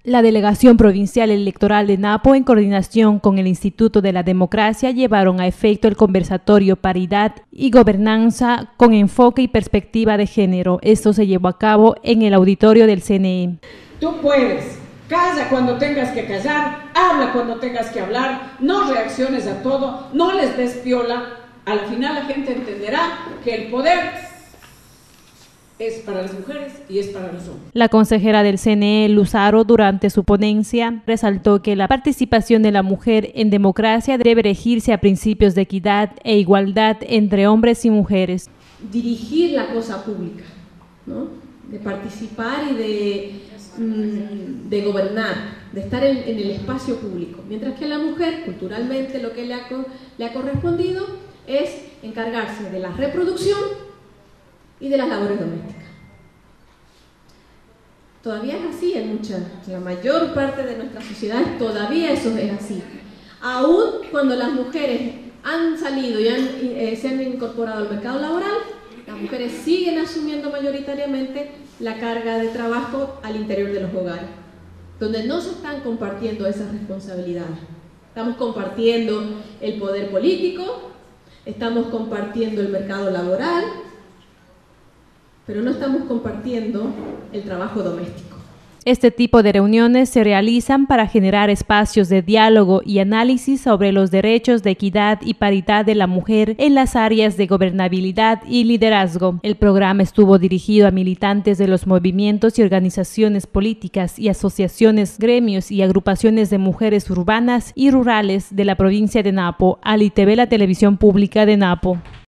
La Delegación Provincial Electoral de Napo, en coordinación con el Instituto de la Democracia, llevaron a efecto el conversatorio Paridad y Gobernanza con enfoque y perspectiva de género. Esto se llevó a cabo en el auditorio del CNE. Tú puedes, calla cuando tengas que callar, habla cuando tengas que hablar, no reacciones a todo, no les des piola. Al final la gente entenderá que el poder es para las mujeres y es para los hombres. La consejera del CNE, Luz Haro, durante su ponencia, resaltó que la participación de la mujer en democracia debe regirse a principios de equidad e igualdad entre hombres y mujeres. Dirigir la cosa pública, ¿no? De participar y de gobernar, de estar en el espacio público. Mientras que a la mujer, culturalmente, lo que le ha correspondido es encargarse de la reproducción y de las labores domésticas. Todavía es así en la mayor parte de nuestras sociedades, todavía eso es así. Aún cuando las mujeres han salido y se han incorporado al mercado laboral, las mujeres siguen asumiendo mayoritariamente la carga de trabajo al interior de los hogares, donde no se están compartiendo esas responsabilidades. Estamos compartiendo el poder político, estamos compartiendo el mercado laboral, pero no estamos compartiendo el trabajo doméstico. Este tipo de reuniones se realizan para generar espacios de diálogo y análisis sobre los derechos de equidad y paridad de la mujer en las áreas de gobernabilidad y liderazgo. El programa estuvo dirigido a militantes de los movimientos y organizaciones políticas y asociaciones, gremios y agrupaciones de mujeres urbanas y rurales de la provincia de Napo. Ali TV, la televisión pública de Napo.